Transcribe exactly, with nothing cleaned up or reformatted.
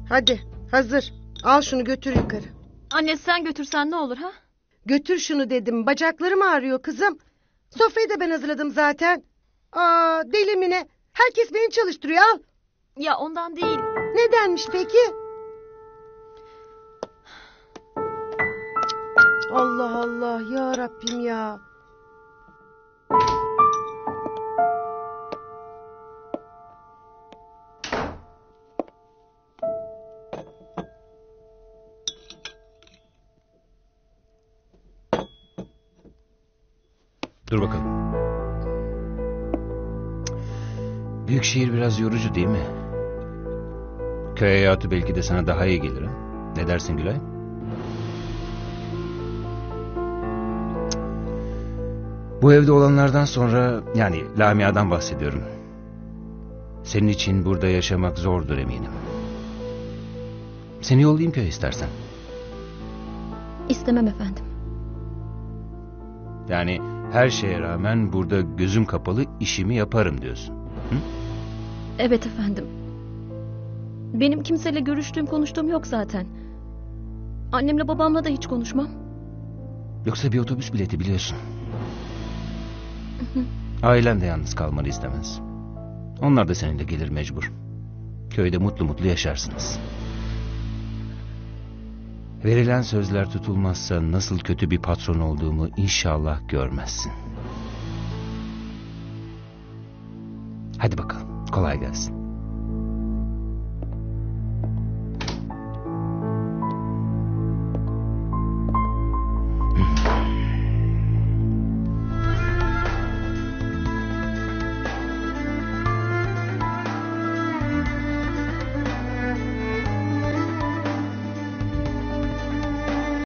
Hadi hazır. Al şunu götür yukarı. Anne sen götürsen ne olur ha? Götür şunu dedim. Bacaklarım ağrıyor kızım. Sofrayı da ben hazırladım zaten. Aa, deli mi ne? Herkes beni çalıştırıyor, al. Ya ondan değil. Nedenmiş peki? Allah Allah ya Rabbim ya. Dur bakalım. Büyük şehir biraz yorucu değil mi? Köy hayatı belki de sana daha iyi gelir ha? Ne dersin Gülay? Bu evde olanlardan sonra, yani Lamia'dan bahsediyorum. Senin için burada yaşamak zordur eminim. Seni yollayayım köye istersen. İstemem efendim. Yani her şeye rağmen burada gözüm kapalı işimi yaparım diyorsun. Hı? Evet efendim. Benim kimseyle görüştüğüm konuştuğum yok zaten. Annemle babamla da hiç konuşmam. Yoksa bir otobüs bileti biliyorsun. Ailen de yalnız kalmanı istemez. Onlar da seninle gelir mecbur. Köyde mutlu mutlu yaşarsınız. Verilen sözler tutulmazsa nasıl kötü bir patron olduğumu inşallah görmezsin. Hadi bakalım, kolay gelsin.